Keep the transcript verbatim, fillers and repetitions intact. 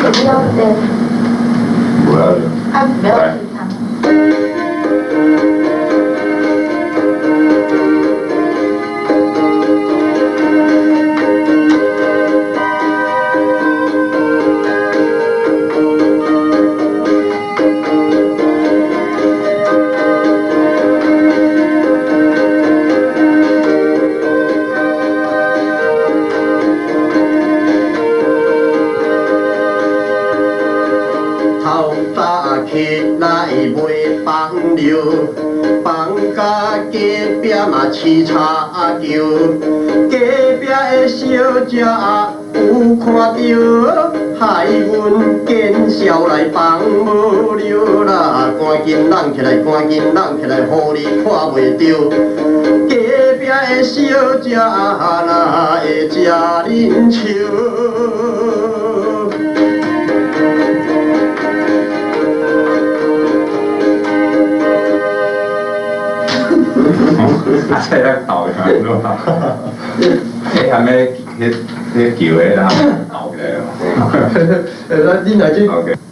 不要的。 不要的。 啊，不要食堂。放甲隔壁嘛饲茶球，隔壁的小姐有看到，害阮见笑来放无留啦！赶紧人起来，赶紧人起来，互你看袂着。隔壁的小姐哪会食恁笑？ 这样搞的，是吧？你还没，你你叫的啦，搞的。 呃，那你来去。